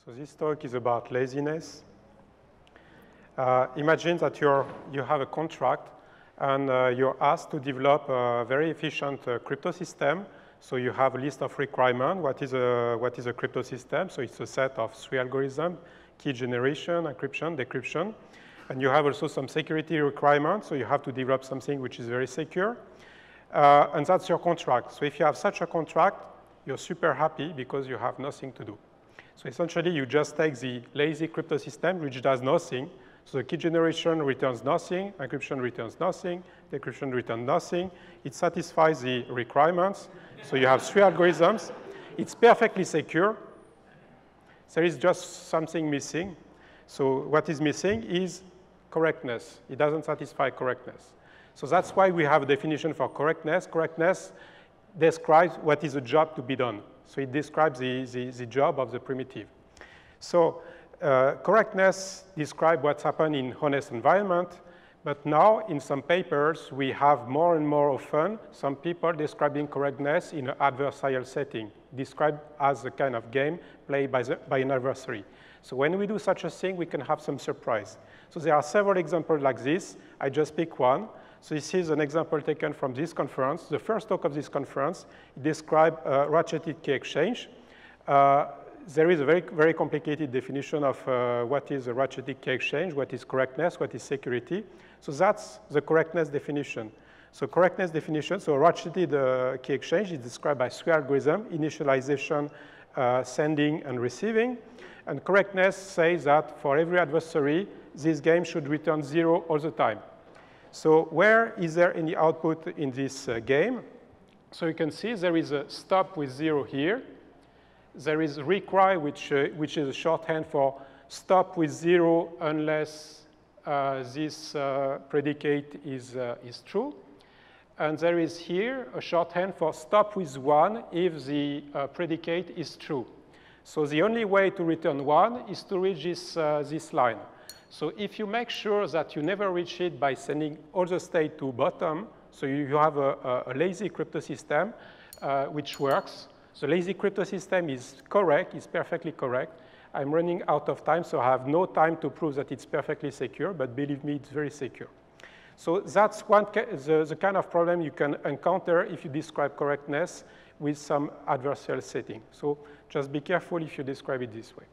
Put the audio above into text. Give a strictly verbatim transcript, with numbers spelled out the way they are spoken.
So this talk is about laziness. Uh, imagine that you're, you have a contract and uh, you're asked to develop a very efficient uh, crypto system. So you have a list of requirements. What is a, what is a crypto system? So it's a set of three algorithms: key generation, encryption, decryption. And you have also some security requirements. So you have to develop something which is very secure. Uh, and that's your contract. So if you have such a contract, you're super happy because you have nothing to do. So essentially, you just take the lazy crypto system, which does nothing. So the key generation returns nothing, encryption returns nothing, decryption returns nothing. It satisfies the requirements. So you have three algorithms. It's perfectly secure. There is just something missing. So what is missing is correctness. It doesn't satisfy correctness. So that's why we have a definition for correctness. Correctness describes what is a job to be done. So it describes the, the, the job of the primitive. So uh, correctness describes what's happened in honest environment. But now, in some papers, we have more and more often some people describing correctness in an adversarial setting, described as a kind of game played by, the, by an adversary. So when we do such a thing, we can have some surprise. So there are several examples like this. I just pick one. So this is an example taken from this conference. The first talk of this conference describes a ratcheted key exchange. Uh, there is a very, very complicated definition of uh, what is a ratcheted key exchange, what is correctness, what is security. So that's the correctness definition. So correctness definition, so a ratcheted uh, key exchange is described by three algorithms: initialization, uh, sending, and receiving. And correctness says that for every adversary, this game should return zero all the time. So where is there any output in this uh, game? So you can see there is a stop with zero here. There is retry, which, uh, which is a shorthand for stop with zero unless uh, this uh, predicate is, uh, is true. And there is here a shorthand for stop with one if the uh, predicate is true. So the only way to return one is to reach this, uh, this line. So if you make sure that you never reach it by sending all the state to bottom, so you, you have a, a, a lazy crypto system uh, which works. The lazy crypto system is correct, it's perfectly correct. I'm running out of time, so I have no time to prove that it's perfectly secure, but believe me, it's very secure. So that's one the, the kind of problem you can encounter if you describe correctness with some adversarial setting. So just be careful if you describe it this way.